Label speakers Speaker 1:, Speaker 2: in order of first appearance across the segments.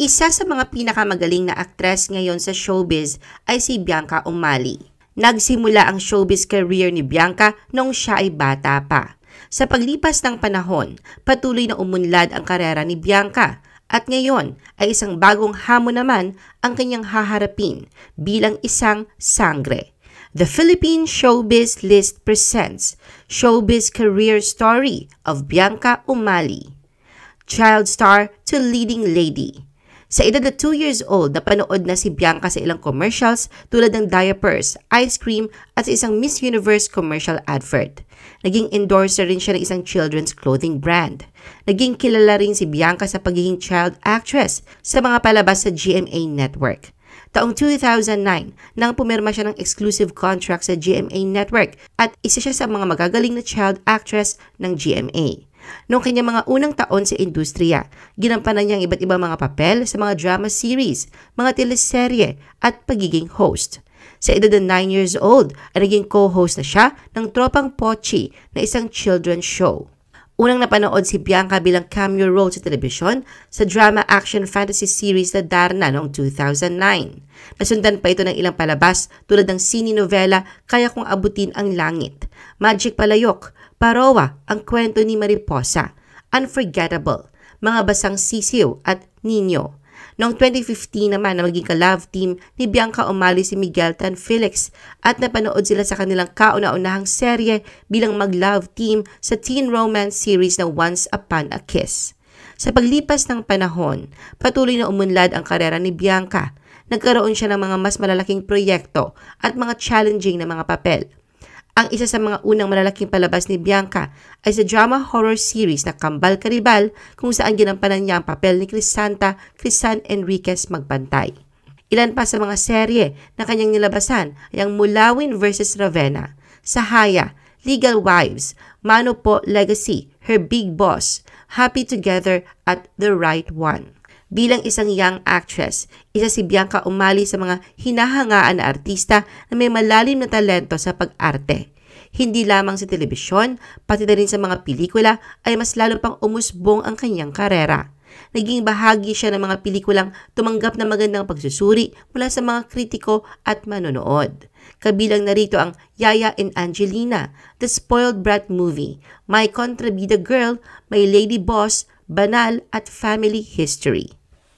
Speaker 1: Isa sa mga pinakamagaling na aktres ngayon sa showbiz ay si Bianca Umali. Nagsimula ang showbiz career ni Bianca noong siya ay bata pa. Sa paglipas ng panahon, patuloy na umunlad ang karera ni Bianca at ngayon ay isang bagong hamon naman ang kanyang haharapin bilang isang sangre. The Philippine Showbiz List presents Showbiz Career Story of Bianca Umali. Child star to leading lady. Sa edad na 2 years old, napanood na si Bianca sa ilang commercials tulad ng diapers, ice cream at sa isang Miss Universe commercial advert. Naging endorser rin siya ng isang children's clothing brand. Naging kilala rin si Bianca sa pagiging child actress sa mga palabas sa GMA Network. Taong 2009, nang pumirma siya ng exclusive contract sa GMA Network at isa siya sa mga magagaling na child actress ng GMA. Noong kanyang mga unang taon sa industriya, ginampanan niya ang iba't ibang mga papel sa mga drama series, mga teleserye at pagiging host. Sa edad na 9 years old, ay naging co-host na siya ng Tropang Pochi na isang children's show. Unang napanood si Bianca bilang cameo role sa telebisyon sa drama action fantasy series na Darna noong 2009. Nasundan pa ito ng ilang palabas tulad ng sine-novela Kaya Kong Abutin ang Langit, Magic Palayok, Parowa, Ang Kwento ni Mariposa, Unforgettable, Mga Basang Sisiw at Nino. Noong 2015 naman na maging ka-love team ni Bianca Umali si Miguel Tan Felix at napanood sila sa kanilang kauna-unahang serye bilang mag-love team sa teen romance series na Once Upon a Kiss. Sa paglipas ng panahon, patuloy na umunlad ang karera ni Bianca. Nagkaroon siya ng mga mas malalaking proyekto at mga challenging na mga papel. Ang isa sa mga unang malalaking palabas ni Bianca ay sa drama horror series na Kambal Karibal kung saan ginampanan niya ang papel ni Crisan Enriquez Magbantay. Ilan pa sa mga serye na kanyang nilabasan ay ang Mulawin vs. Ravenna, Sahaya, Legal Wives, Mano Po Legacy, Her Big Boss, Happy Together at The Right One. Bilang isang young actress, isa si Bianca Umali sa mga hinahangaan na artista na may malalim na talento sa pag-arte. Hindi lamang sa telebisyon, pati na rin sa mga pelikula ay mas lalo pang umusbong ang kanyang karera. Naging bahagi siya ng mga pelikulang tumanggap ng magandang pagsusuri mula sa mga kritiko at manonood. Kabilang narito ang Yaya and Angelina, The Spoiled Brat Movie, My Contrabida Girl, My Lady Boss, Banal at Family History.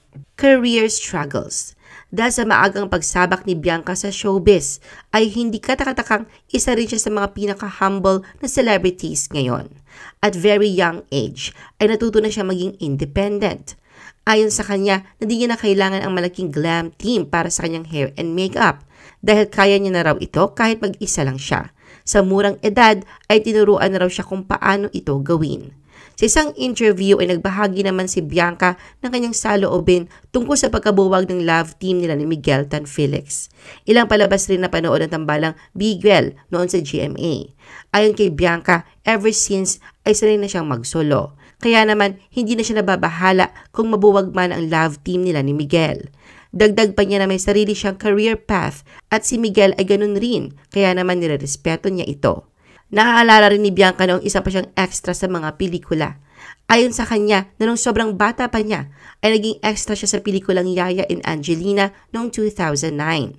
Speaker 1: Career struggles. Dahil sa maagang pagsabak ni Bianca sa showbiz, ay hindi katakatakang isa rin siya sa mga pinaka-humble na celebrities ngayon. At very young age, ay natuto na siya maging independent. Ayon sa kanya, hindi niya na kailangan ang malaking glam team para sa kanyang hair and makeup dahil kaya niya na raw ito kahit mag-isa lang siya. Sa murang edad ay tinuruan na raw siya kung paano ito gawin. Sa isang interview ay nagbahagi naman si Bianca ng kanyang saloobin tungkol sa pagkabuwag ng love team nila ni Miguel Tan Felix. Ilang palabas rin na panood ng tambalang Biguel noon sa GMA. Ayon kay Bianca, ever since ay sanay na siyang magsolo. Kaya naman hindi na siya nababahala kung mabuwag man ang love team nila ni Miguel. Dagdag pa niya na may sarili siyang career path at si Miguel ay ganun rin, kaya naman nirerespeto niya ito. Naaalala rin ni Bianca noong isa pa siyang extra sa mga pelikula. Ayon sa kanya, na nung sobrang bata pa niya, ay naging extra siya sa pelikulang Yaya and Angelina noong 2009.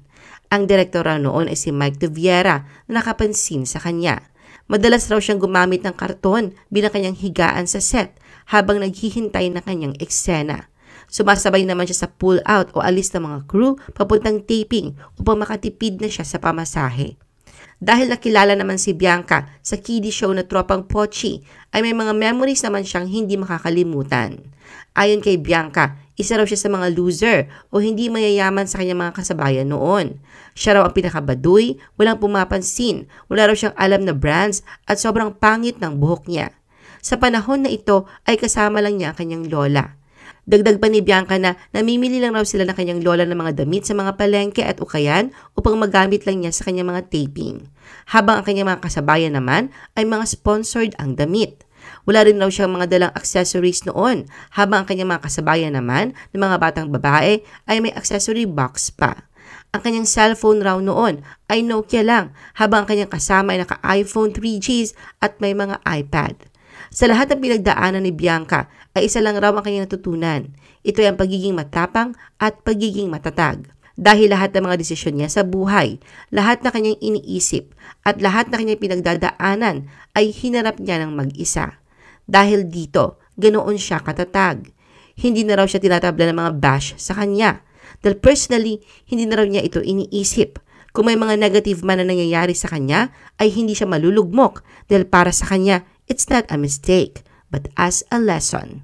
Speaker 1: Ang direktor noon ay si Mike De Viera na nakapansin sa kanya. Madalas raw siyang gumamit ng karton bilang kanyang higaan sa set habang naghihintay ng kanyang eksena. Sumasabay naman siya sa pull-out o alis ng mga crew papuntang taping upang makatipid na siya sa pamasahe. Dahil nakilala naman si Bianca sa kiddie show na Tropang Pochi, ay may mga memories naman siyang hindi makakalimutan. Ayon kay Bianca, isa raw siya sa mga loser o hindi mayayaman sa kanyang mga kasabayan noon. Siya raw ang pinakabaduy, walang pumapansin, wala raw siyang alam na brands at sobrang pangit ng buhok niya. Sa panahon na ito ay kasama lang niya ang kanyang lola. Dagdag pa ni Bianca na namimili lang raw sila ng kanyang lola ng mga damit sa mga palengke at ukayan upang magamit lang niya sa kanyang mga taping. Habang ang kanyang mga kasabayan naman ay mga sponsored ang damit. Wala rin raw siyang mga dalang accessories noon, habang ang kanyang mga kasabayan naman ng mga batang babae ay may accessory box pa. Ang kanyang cellphone raw noon ay Nokia lang, habang ang kanyang kasama ay naka-iPhone 3Gs at may mga iPad. Sa lahat ng pinagdaanan ni Bianca ay isa lang raw ang kanyang natutunan. Ito ay ang pagiging matapang at pagiging matatag. Dahil lahat ng mga desisyon niya sa buhay, lahat na kanyang iniisip at lahat na kanyang pinagdadaanan ay hinarap niya ng mag-isa. Dahil dito, ganoon siya katatag. Hindi na raw siya tinatabla ng mga bash sa kanya. Dahil personally, hindi na raw niya ito iniisip. Kung may mga negative man na nangyayari sa kanya, ay hindi siya malulugmok dahil para sa kanya, it's not a mistake, but as a lesson.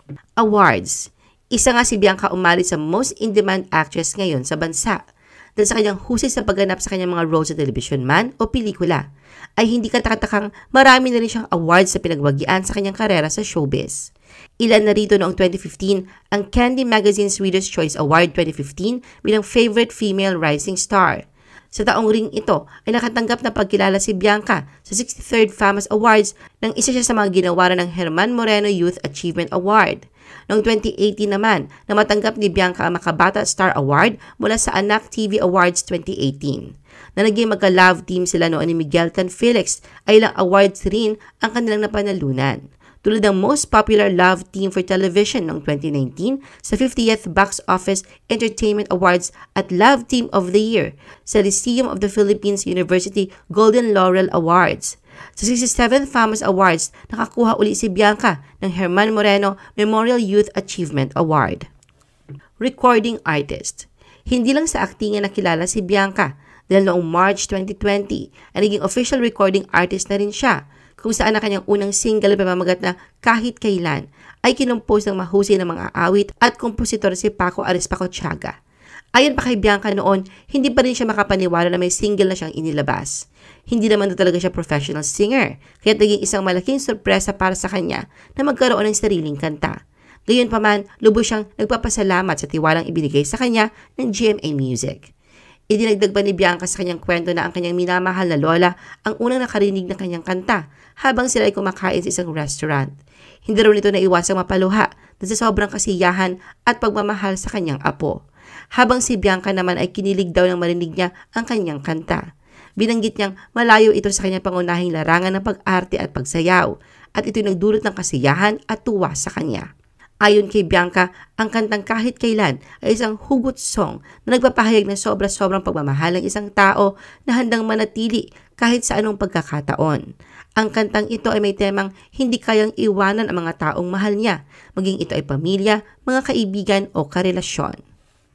Speaker 1: Awards. Isa nga si Bianca Umali sa most in-demand actress ngayon sa bansa. Dahil sa kanyang husay sa pagganap sa kanyang mga roles sa television man o pelikula, ay hindi katakatakang marami na rin siyang awards sa pinagwagian sa kanyang karera sa showbiz. Ilan na rito noong 2015 ang Candy Magazine's Reader's Choice Award 2015 bilang Favorite Female Rising Star. Sa taong ring ito ay nakatanggap na pagkilala si Bianca sa 63rd Famous Awards nang isa siya sa mga ginawaran ng Herman Moreno Youth Achievement Award. Noong 2018 naman na matanggap ni Bianca ang Makabata Star Award mula sa Anak TV Awards 2018. Na naging magka-love team sila noon ni Miguel Tan Felix ay ilang awards rin ang kanilang napanalunan. Tulad ng Most Popular Love Team for Television noong 2019 sa 50th Box Office Entertainment Awards at Love Team of the Year sa Lyceum of the Philippines University Golden Laurel Awards. Sa 67th Famous Awards, nakakuha uli si Bianca ng Herman Moreno Memorial Youth Achievement Award. Recording Artist. Hindi lang sa aktingan nakilala si Bianca dahil noong March 2020 ay naging official recording artist na rin siya kung saan ang kanyang unang single pamamagat na Kahit Kailan ay kinumpos ng mahusay na mga awit at kompositor si Paco Arispaco Tiaga. Ayon pa kay Bianca noon, hindi pa rin siya makapaniwala na may single na siyang inilabas. Hindi naman na talaga siya professional singer, kaya naging isang malaking sorpresa para sa kanya na magkaroon ng sariling kanta. Gayunpaman, lubos siyang nagpapasalamat sa tiwalang ibinigay sa kanya ng GMA Music. Idinagdag pa ni Bianca sa kanyang kwento na ang kanyang minamahal na lola ang unang nakarinig ng kanyang kanta habang sila ay kumakain sa isang restaurant. Hindi raw nito naiwasang mapaluha dahil sa sobrang kasiyahan at pagmamahal sa kanyang apo. Habang si Bianca naman ay kinilig daw nang marinig niya ang kanyang kanta. Binanggit niyang malayo ito sa kanyang pangunahing larangan ng pag-arte at pagsayaw at ito'y nagdulot ng kasiyahan at tuwa sa kanya. Ayon kay Bianca, ang kantang Kahit Kailan ay isang hugot song na nagpapahayag ng sobra-sobrang pagmamahal ng isang tao na handang manatili kahit sa anong pagkakataon. Ang kantang ito ay may temang hindi kayang iwanan ang mga taong mahal niya, maging ito ay pamilya, mga kaibigan o karelasyon.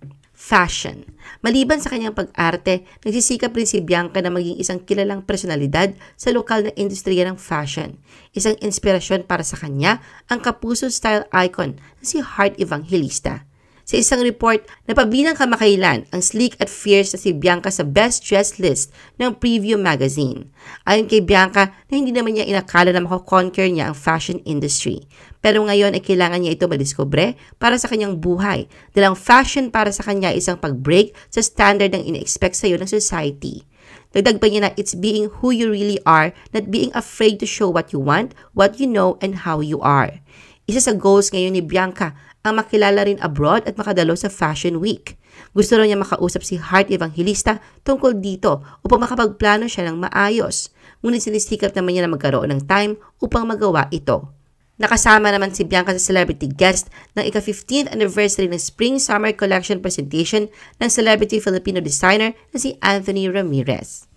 Speaker 1: Fashion. Maliban sa kanyang pag-arte, nagsisikap rin si Bianca na maging isang kilalang personalidad sa lokal na industriya ng fashion. Isang inspirasyon para sa kanya ang kapuso style icon na si Heart Evangelista. Sa isang report, napabilang kamakailan ang sleek at fierce na si Bianca sa best dressed list ng Preview magazine. Ayon kay Bianca na hindi naman niya inakala na makakonquer niya ang fashion industry. Pero ngayon ay kailangan niya ito madiskubre para sa kanyang buhay dahil ang fashion para sa kanya ay isang pag-break sa standard ng ine-expect sa iyo ng society. Dagdag pa niya na it's being who you really are, not being afraid to show what you want, what you know, and how you are. Isa sa goals ngayon ni Bianca ang makilala rin abroad at makadalo sa Fashion Week. Gusto raw niya makausap si Heart Evangelista tungkol dito upang makapagplano siya ng maayos. Ngunit sinisikap naman niya na magkaroon ng time upang magawa ito. Nakasama naman si Bianca sa celebrity guest ng ika-15th anniversary ng Spring Summer Collection presentation ng celebrity Filipino designer na si Anthony Ramirez.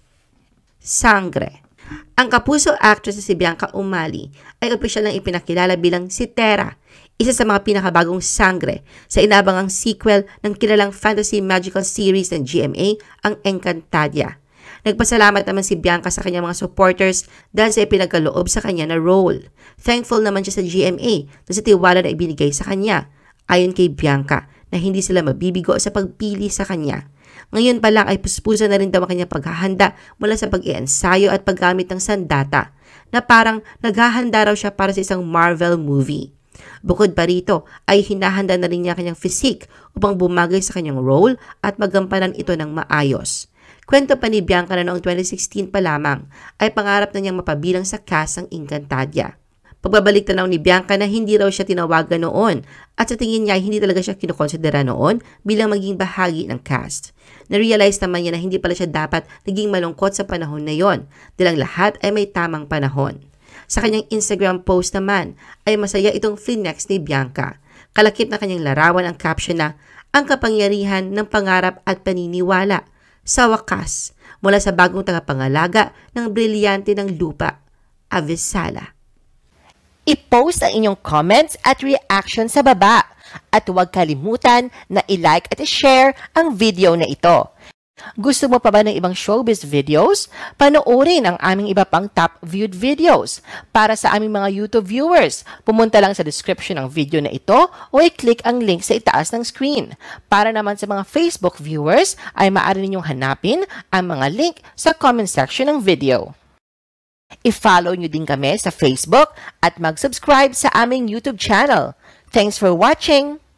Speaker 1: Sangre. Ang kapuso actress na si Bianca Umali ay opisyal nang ipinakilala bilang si Tera, isa sa mga pinakabagong sangre sa inabangang sequel ng kilalang fantasy magical series ng GMA, ang Encantadia. Nagpasalamat naman si Bianca sa kanyang mga supporters dahil sa ipinagkaloob sa kanya na role. Thankful naman siya sa GMA dahil sa tiwala na ibinigay sa kanya. Ayon kay Bianca na hindi sila mabibigo sa pagpili sa kanya. Ngayon pa lang ay puspusa na rin daw ang kanyang paghahanda mula sa pag-iensayo at paggamit ng sandata na parang naghahanda raw siya para sa isang Marvel movie. Bukod pa rito ay hinahanda na rin niya kanyang physique upang bumagay sa kanyang role at magampanan ito ng maayos. Kwento pa ni Bianca na noong 2016 pa lamang ay pangarap na niyang mapabilang sa cast ng Encantadia. Pagbabalik tanaw ni Bianca na hindi raw siya tinawagan noon at sa tingin niya ay hindi talaga siya kinukonsidera noon bilang maging bahagi ng cast. Na-realize naman niya na hindi pala siya dapat naging malungkot sa panahon na yon dahil ang lahat ay may tamang panahon. Sa kanyang Instagram post naman ay masaya itong flinex ni Bianca. Kalakip na kanyang larawan ang caption na ang kapangyarihan ng pangarap at paniniwala sa wakas mula sa bagong tagapangalaga ng brilyante ng lupa, Avis Sala.
Speaker 2: I-post ang inyong comments at reaction sa baba at huwag kalimutan na i-like at i-share ang video na ito. Gusto mo pa ba ng ibang showbiz videos? Panoorin ang aming iba pang top viewed videos. Para sa aming mga YouTube viewers, pumunta lang sa description ng video na ito o i-click ang link sa itaas ng screen. Para naman sa mga Facebook viewers, ay maaari ninyong hanapin ang mga link sa comment section ng video. I-follow nyo din kami sa Facebook at mag-subscribe sa aming YouTube channel. Thanks for watching!